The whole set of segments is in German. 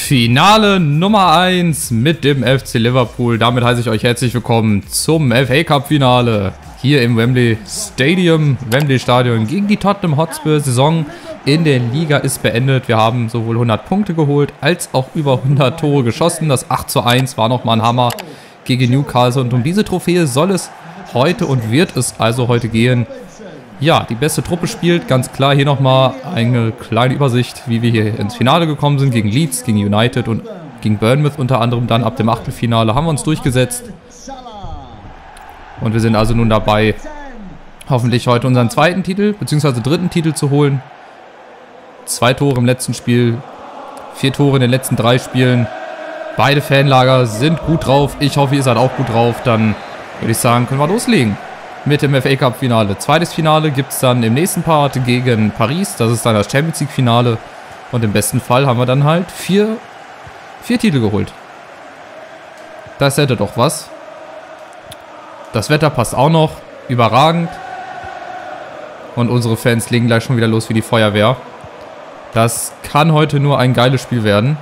Finale Nummer 1 mit dem FC Liverpool. Damit heiße ich euch herzlich willkommen zum FA Cup Finale. Hier im Wembley Stadium, Wembley Stadion gegen die Tottenham Hotspur. Saison in der Liga ist beendet. Wir haben sowohl 100 Punkte geholt, als auch über 100 Tore geschossen. Das 8:1 war nochmal ein Hammer gegen Newcastle. Und um diese Trophäe soll es heute und wird es also heute gehen. Ja, die beste Truppe spielt, ganz klar. Hier nochmal eine kleine Übersicht, wie wir hier ins Finale gekommen sind. Gegen Leeds, gegen United und gegen Bournemouth unter anderem. Dann ab dem Achtelfinale haben wir uns durchgesetzt. Und wir sind also nun dabei, hoffentlich heute unseren zweiten Titel, beziehungsweise dritten Titel zu holen. 2 Tore im letzten Spiel, 4 Tore in den letzten 3 Spielen. Beide Fanlager sind gut drauf. Ich hoffe, ihr seid auch gut drauf. Dann würde ich sagen, können wir loslegen mit dem FA Cup Finale. Zweites Finale gibt es dann im nächsten Part gegen Paris. Das ist dann das Champions League Finale. Und im besten Fall haben wir dann halt 4 Titel geholt. Das hätte doch was. Das Wetter passt auch noch. Überragend. Und unsere Fans legen gleich schon wieder los wie die Feuerwehr. Das kann heute nur ein geiles Spiel werden.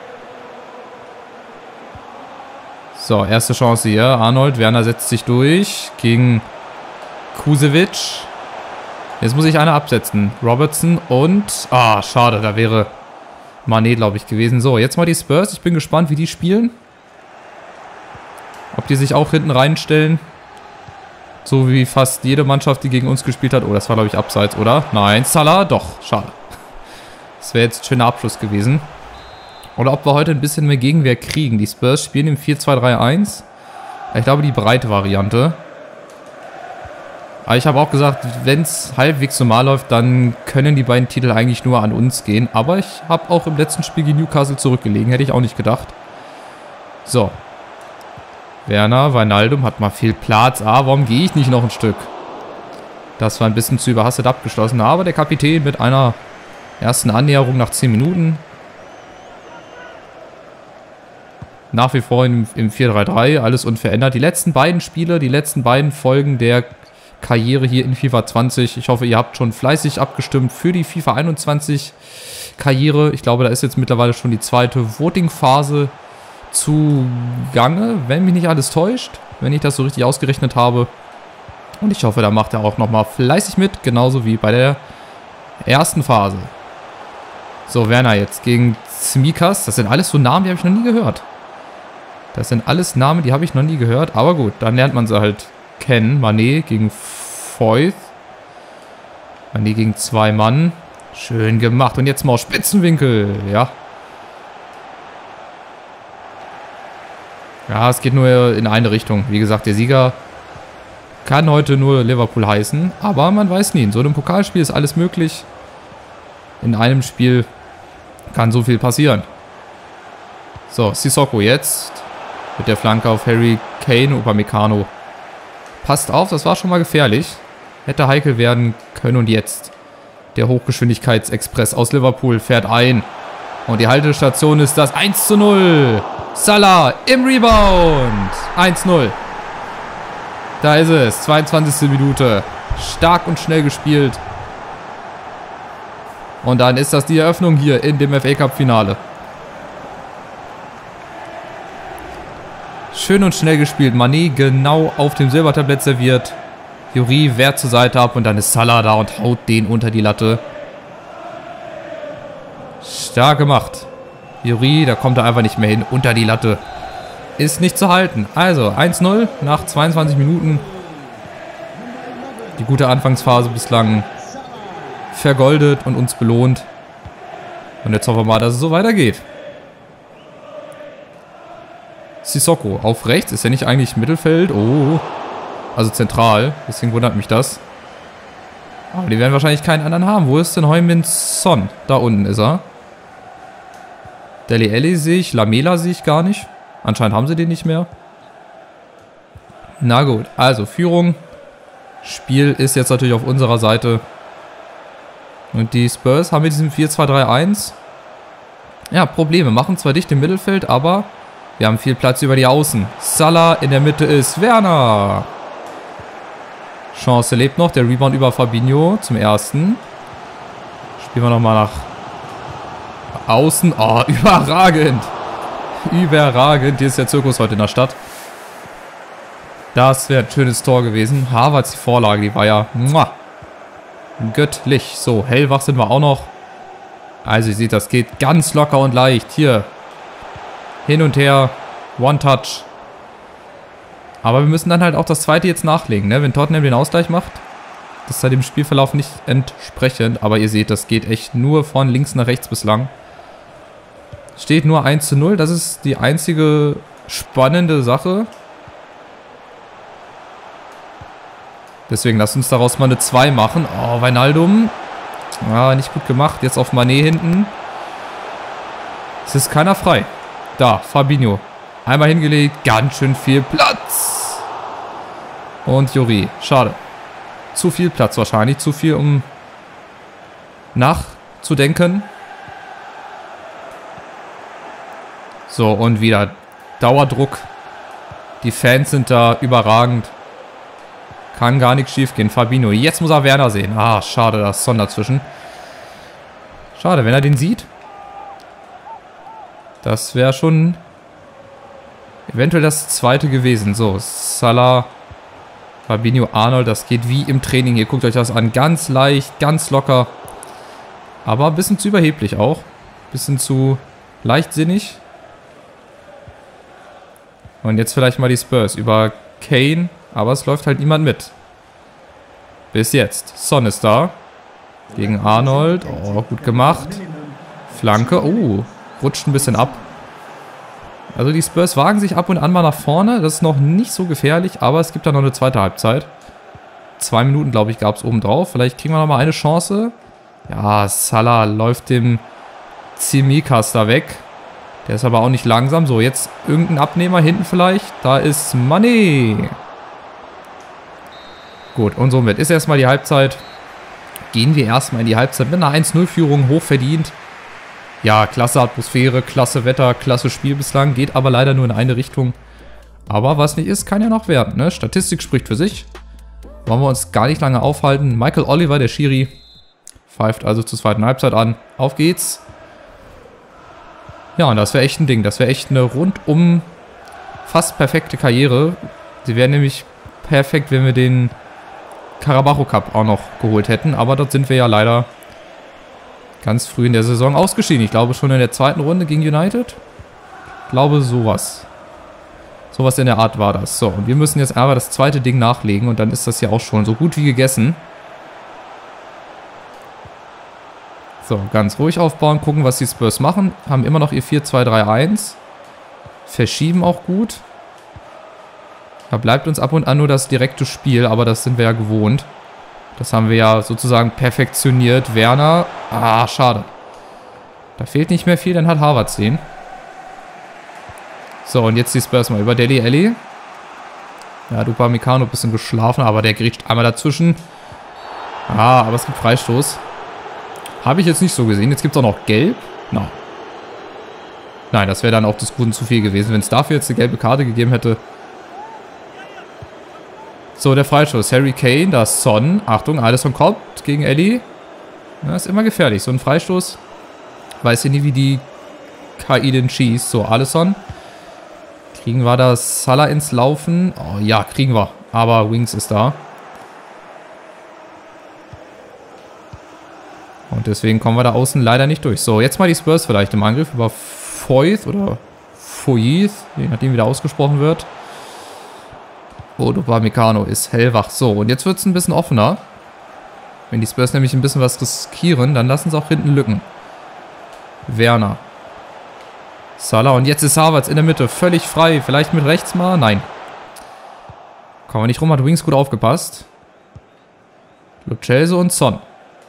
So, erste Chance hier. Arnold, Werner setzt sich durch gegen Kusevic. Jetzt muss ich einer absetzen. Robertson und... Ah, schade, da wäre Mané, glaube ich, gewesen. So, jetzt mal die Spurs. Ich bin gespannt, wie die spielen. Ob die sich auch hinten reinstellen. So wie fast jede Mannschaft, die gegen uns gespielt hat. Oh, das war, glaube ich, abseits, oder? Nein, Salah, doch, schade. Das wäre jetzt ein schöner Abschluss gewesen. Oder ob wir heute ein bisschen mehr Gegenwehr kriegen. Die Spurs spielen im 4-2-3-1. Ich glaube, die breite Variante. Aber ich habe auch gesagt, wenn es halbwegs normal läuft, dann können die beiden Titel eigentlich nur an uns gehen. Aber ich habe auch im letzten Spiel gegen Newcastle zurückgelegen. Hätte ich auch nicht gedacht. So. Werner, Wijnaldum hat mal viel Platz. Ah, warum gehe ich nicht noch ein Stück? Das war ein bisschen zu überhastet abgeschlossen. Aber der Kapitän mit einer ersten Annäherung nach 10 Minuten. Nach wie vor im 4-3-3, alles unverändert. Die letzten beiden Spiele, die letzten beiden Folgen der Karriere hier in FIFA 20. Ich hoffe, ihr habt schon fleißig abgestimmt für die FIFA 21 Karriere. Ich glaube, da ist jetzt mittlerweile schon die zweite Voting-Phase zugange, wenn mich nicht alles täuscht, wenn ich das so richtig ausgerechnet habe. Und ich hoffe, da macht er auch nochmal fleißig mit, genauso wie bei der ersten Phase. So, Werner jetzt gegen Tsimikas. Das sind alles so Namen, die habe ich noch nie gehört. Das sind alles Namen, die habe ich noch nie gehört. Aber gut, dann lernt man sie halt kennen. Mané gegen Foyth. Mané gegen 2 Mann. Schön gemacht. Und jetzt mal auf Spitzenwinkel. Ja. Ja, es geht nur in eine Richtung. Wie gesagt, der Sieger kann heute nur Liverpool heißen. Aber man weiß nie. In so einem Pokalspiel ist alles möglich. In einem Spiel kann so viel passieren. So, Sissoko jetzt. Mit der Flanke auf Harry Kane, Upamecano. Passt auf, das war schon mal gefährlich. Hätte heikel werden können. Und jetzt der Hochgeschwindigkeitsexpress aus Liverpool fährt ein. Und die Haltestation ist das 1:0. Salah im Rebound. 1:0. Da ist es. 22. Minute. Stark und schnell gespielt. Und dann ist das die Eröffnung hier in dem FA Cup Finale. Schön und schnell gespielt. Mané genau auf dem Silbertablett serviert. Lloris wehrt zur Seite ab und dann ist Salah da und haut den unter die Latte. Stark gemacht. Lloris, da kommt er einfach nicht mehr hin. Unter die Latte. Ist nicht zu halten. Also 1:0 nach 22 Minuten. Die gute Anfangsphase bislang vergoldet und uns belohnt. Und jetzt hoffen wir mal, dass es so weitergeht. Sissoko auf rechts. Ist er nicht eigentlich Mittelfeld? Oh. Also zentral. Deswegen wundert mich das. Aber die werden wahrscheinlich keinen anderen haben. Wo ist denn Heung-min Son? Da unten ist er. Dele Alli sehe ich. Lamela sehe ich gar nicht. Anscheinend haben sie den nicht mehr. Na gut. Also Führung. Spiel ist jetzt natürlich auf unserer Seite. Und die Spurs haben mit diesem 4-2-3-1 ja, Probleme. Machen zwar dicht im Mittelfeld, aber wir haben viel Platz über die Außen. Salah, in der Mitte ist Werner. Chance lebt noch. Der Rebound über Fabinho zum ersten. Spielen wir nochmal nach Außen. Oh, überragend. Überragend. Hier ist der Zirkus heute in der Stadt. Das wäre ein schönes Tor gewesen. Havertz, die Vorlage, die war ja göttlich. So, hellwach sind wir auch noch. Also ihr seht, das geht ganz locker und leicht. Hier. Hin und her. One-Touch. Aber wir müssen dann halt auch das zweite jetzt nachlegen, ne? Wenn Tottenham den Ausgleich macht. Das ist halt dem Spielverlauf nicht entsprechend. Aber ihr seht, das geht echt nur von links nach rechts bislang. Steht nur 1:0. Das ist die einzige spannende Sache. Deswegen lasst uns daraus mal eine 2 machen. Oh, Wijnaldum. Ja, nicht gut gemacht. Jetzt auf Mané hinten. Es ist keiner frei. Da, Fabinho. Einmal hingelegt. Ganz schön viel Platz. Und Juri. Schade. Zu viel Platz wahrscheinlich. Zu viel, um nachzudenken. So, und wieder Dauerdruck. Die Fans sind da überragend. Kann gar nichts schief gehen. Fabinho. Jetzt muss er Werner sehen. Ah, schade, da ist Son dazwischen. Schade, wenn er den sieht. Das wäre schon eventuell das zweite gewesen. So, Salah, Fabinho, Arnold. Das geht wie im Training hier. Guckt euch das an. Ganz leicht, ganz locker. Aber ein bisschen zu überheblich auch. Ein bisschen zu leichtsinnig. Und jetzt vielleicht mal die Spurs über Kane. Aber es läuft halt niemand mit. Bis jetzt. Son ist da. Gegen Arnold. Oh, gut gemacht. Flanke. Oh, rutscht ein bisschen ab. Also die Spurs wagen sich ab und an mal nach vorne. Das ist noch nicht so gefährlich, aber es gibt da noch eine zweite Halbzeit. 2 Minuten, glaube ich, gab es oben drauf. Vielleicht kriegen wir noch mal eine Chance. Ja, Salah läuft dem Tsimikas da weg. Der ist aber auch nicht langsam. So, jetzt irgendein Abnehmer hinten vielleicht. Da ist Mané. Gut, und somit ist erstmal die Halbzeit. Gehen wir erstmal in die Halbzeit mit einer 1:0-Führung, hochverdient. Ja, klasse Atmosphäre, klasse Wetter, klasse Spiel bislang. Geht aber leider nur in eine Richtung. Aber was nicht ist, kann ja noch werden, ne? Statistik spricht für sich. Wollen wir uns gar nicht lange aufhalten. Michael Oliver, der Schiri, pfeift also zur zweiten Halbzeit an. Auf geht's. Ja, und das wäre echt ein Ding. Das wäre echt eine rundum fast perfekte Karriere. Sie wäre nämlich perfekt, wenn wir den Carabao Cup auch noch geholt hätten. Aber dort sind wir ja leider ganz früh in der Saison ausgeschieden. Ich glaube schon in der zweiten Runde gegen United. Ich glaube sowas. Sowas in der Art war das. So, und wir müssen jetzt aber das zweite Ding nachlegen. Und dann ist das ja auch schon so gut wie gegessen. So, ganz ruhig aufbauen. Gucken, was die Spurs machen. Haben immer noch ihr 4-2-3-1. Verschieben auch gut. Da bleibt uns ab und an nur das direkte Spiel, aber das sind wir ja gewohnt. Das haben wir ja sozusagen perfektioniert. Werner, schade. Da fehlt nicht mehr viel, dann hat Havertz den. So, und jetzt die Spurs mal über Dele Alli. Ja, Upamecano ein bisschen geschlafen, aber der grätscht einmal dazwischen. Aber es gibt Freistoß. Habe ich jetzt nicht so gesehen. Jetzt gibt es auch noch Gelb. No. Nein, das wäre dann auch des Guten zu viel gewesen, wenn es dafür jetzt eine gelbe Karte gegeben hätte. So, der Freistoß. Harry Kane, da ist Son. Achtung, Alisson kommt gegen Alli. Das ist immer gefährlich. So ein Freistoß. Weiß ja nie, wie die KI den schießt. So, Alisson. Kriegen wir das Salah ins Laufen? Oh ja, kriegen wir. Aber Wings ist da. Und deswegen kommen wir da außen leider nicht durch. So, jetzt mal die Spurs vielleicht im Angriff über Foyth oder Foyth, je nachdem wie der ausgesprochen wird. Oh, Upamecano ist hellwach. So, und jetzt wird es ein bisschen offener. Wenn die Spurs nämlich ein bisschen was riskieren, dann lassen sie auch hinten Lücken. Werner. Salah, und jetzt ist Havertz in der Mitte, völlig frei. Vielleicht mit rechts mal? Nein. Kommen wir nicht rum, hat Wings gut aufgepasst. Lo Celso und Son.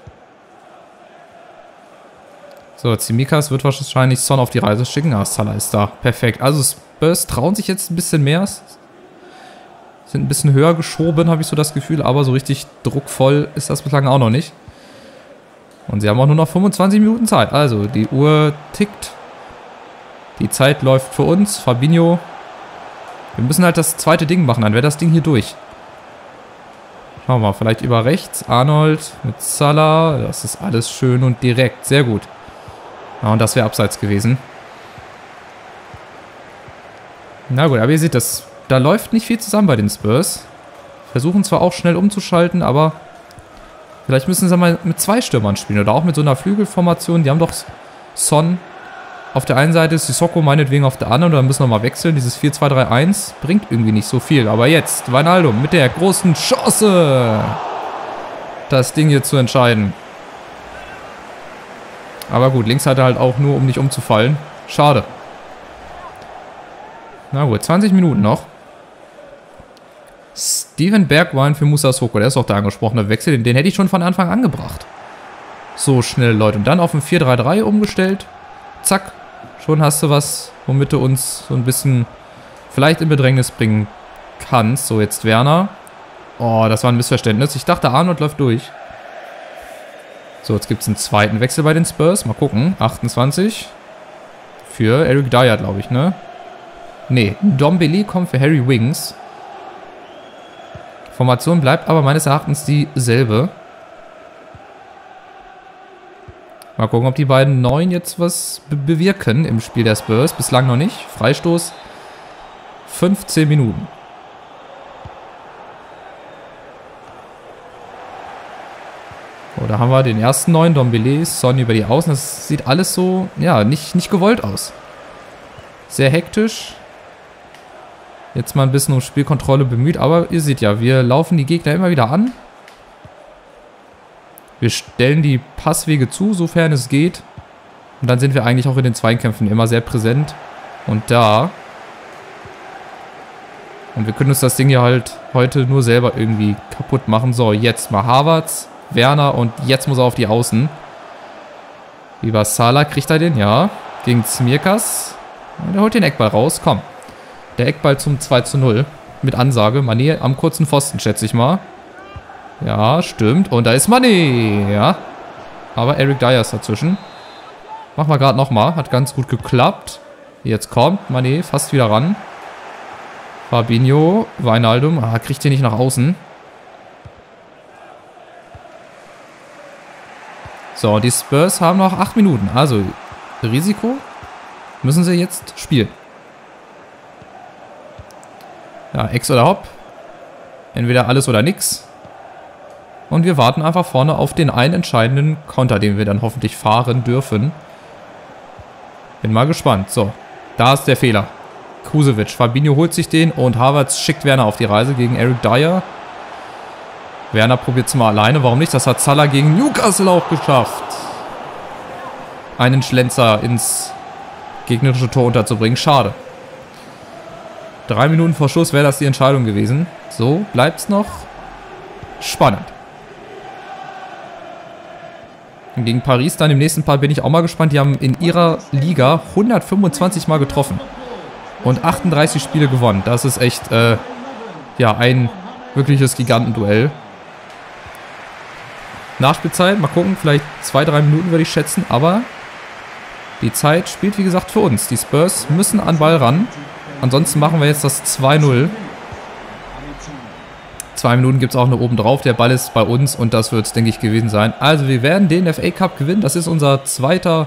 So, Tsimikas wird wahrscheinlich Son auf die Reise schicken. Salah ist da. Perfekt. Also Spurs trauen sich jetzt ein bisschen mehr. Sind ein bisschen höher geschoben, habe ich so das Gefühl. Aber so richtig druckvoll ist das bislang auch noch nicht. Und sie haben auch nur noch 25 Minuten Zeit. Also, die Uhr tickt. Die Zeit läuft für uns. Fabinho. Wir müssen halt das zweite Ding machen. Dann wäre das Ding hier durch. Schauen wir mal. Vielleicht über rechts. Arnold mit Salah. Das ist alles schön und direkt. Sehr gut. Ja, und das wäre abseits gewesen. Na gut, aber ihr seht, da läuft nicht viel zusammen bei den Spurs. Versuchen zwar auch schnell umzuschalten, aber vielleicht müssen sie mal mit 2 Stürmern spielen oder auch mit so einer Flügelformation. Die haben doch Son auf der einen Seite, Sissoko meinetwegen auf der anderen, oder müssen wir mal wechseln. Dieses 4-2-3-1 bringt irgendwie nicht so viel. Aber jetzt, Wijnaldum mit der großen Chance, das Ding hier zu entscheiden. Aber gut, links hat er halt auch nur, um nicht umzufallen. Schade. Na gut, 20 Minuten noch. Steven Bergwijn für Moussa Sissoko, der ist auch der angesprochene Wechsel. Den hätte ich schon von Anfang an gebracht. So schnell, Leute. Und dann auf ein 4-3-3 umgestellt. Zack. Schon hast du was, womit du uns so ein bisschen vielleicht in Bedrängnis bringen kannst. So, jetzt Werner. Oh, das war ein Missverständnis. Ich dachte, Arnold läuft durch. So, jetzt gibt es einen zweiten Wechsel bei den Spurs. Mal gucken. 28. Für Eric Dyer, glaube ich, ne? Ne, Ndombele kommt für Harry Winks. Formation bleibt aber meines Erachtens dieselbe. Mal gucken, ob die beiden Neuen jetzt was bewirken im Spiel der Spurs. Bislang noch nicht. Freistoß. 15 Minuten. So, da haben wir den ersten Neuen. Ndombele, Son über die Außen. Das sieht alles so, ja, nicht gewollt aus. Sehr hektisch. Jetzt mal ein bisschen um Spielkontrolle bemüht. Aber ihr seht ja, wir laufen die Gegner immer wieder an. Wir stellen die Passwege zu, sofern es geht. Und dann sind wir eigentlich auch in den Zweikämpfen immer sehr präsent. Und da. Und wir können uns das Ding ja halt heute nur selber irgendwie kaputt machen. So, jetzt mal Havertz, Werner und jetzt muss er auf die Außen. Lieber Salah, kriegt er den? Ja. Gegen Tsimikas. Der holt den Eckball raus. Komm. Der Eckball zum 2:0. Mit Ansage. Mané am kurzen Pfosten, schätze ich mal. Ja, stimmt. Und da ist Mané. Ja. Aber Eric Dyer ist dazwischen. Machen wir gerade nochmal. Hat ganz gut geklappt. Jetzt kommt Mané fast wieder ran. Fabinho. Wijnaldum. Ah, kriegt hier nicht nach außen. So, die Spurs haben noch 8 Minuten. Also, Risiko müssen sie jetzt spielen. Ja, Ex oder Hopp. Entweder alles oder nix. Und wir warten einfach vorne auf den einen entscheidenden Konter, den wir dann hoffentlich fahren dürfen. Bin mal gespannt. So, da ist der Fehler. Kusevic. Fabinho holt sich den und Havertz schickt Werner auf die Reise gegen Eric Dyer. Werner probiert es mal alleine. Warum nicht? Das hat Salah gegen Newcastle auch geschafft. Einen Schlenzer ins gegnerische Tor unterzubringen. Schade. 3 Minuten vor Schluss wäre das die Entscheidung gewesen. So, bleibt es noch spannend. Und gegen Paris dann im nächsten Part bin ich auch mal gespannt. Die haben in ihrer Liga 125 Mal getroffen. Und 38 Spiele gewonnen. Das ist echt, ja, ein wirkliches Gigantenduell. Nachspielzeit, mal gucken, vielleicht 2-3 Minuten würde ich schätzen. Aber die Zeit spielt, wie gesagt, für uns. Die Spurs müssen an den Ball ran. Ansonsten machen wir jetzt das 2:0. 2 Minuten gibt es auch noch oben drauf. Der Ball ist bei uns und das wird es, denke ich, gewesen sein. Also wir werden den FA Cup gewinnen. Das ist unser zweiter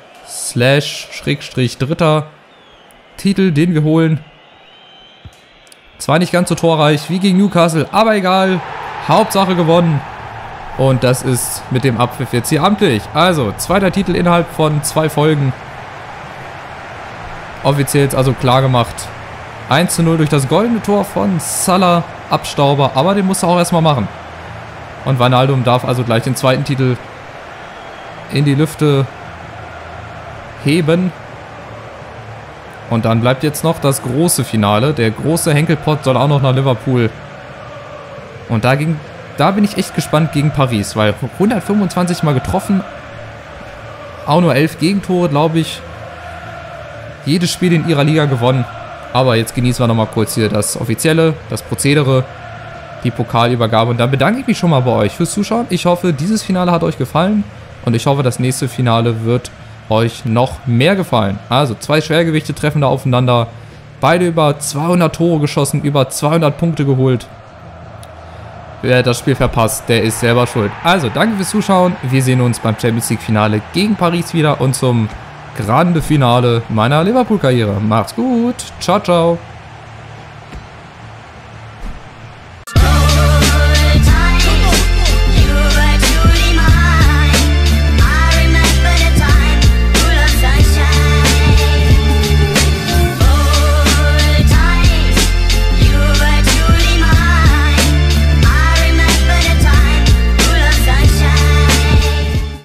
/ dritter Titel, den wir holen. Zwar nicht ganz so torreich wie gegen Newcastle, aber egal. Hauptsache gewonnen. Und das ist mit dem Abpfiff jetzt hier amtlich. Also, zweiter Titel innerhalb von 2 Folgen. Offiziell jetzt also klar gemacht. 1:0 durch das goldene Tor von Salah. Abstauber, aber den muss er auch erstmal machen. Und Wijnaldum darf also gleich den zweiten Titel in die Lüfte heben. Und dann bleibt jetzt noch das große Finale. Der große Henkelpott soll auch noch nach Liverpool. Und da bin ich echt gespannt gegen Paris, weil 125 Mal getroffen. Auch nur 11 Gegentore, glaube ich. Jedes Spiel in ihrer Liga gewonnen. Aber jetzt genießen wir nochmal kurz hier das Offizielle, das Prozedere, die Pokalübergabe. Und dann bedanke ich mich schon mal bei euch fürs Zuschauen. Ich hoffe, dieses Finale hat euch gefallen. Und ich hoffe, das nächste Finale wird euch noch mehr gefallen. Also 2 Schwergewichte treffen da aufeinander. Beide über 200 Tore geschossen, über 200 Punkte geholt. Wer das Spiel verpasst, der ist selber schuld. Also, danke fürs Zuschauen. Wir sehen uns beim Champions League Finale gegen Paris wieder und zum grande Finale meiner Liverpool-Karriere. Macht's gut. Ciao, ciao.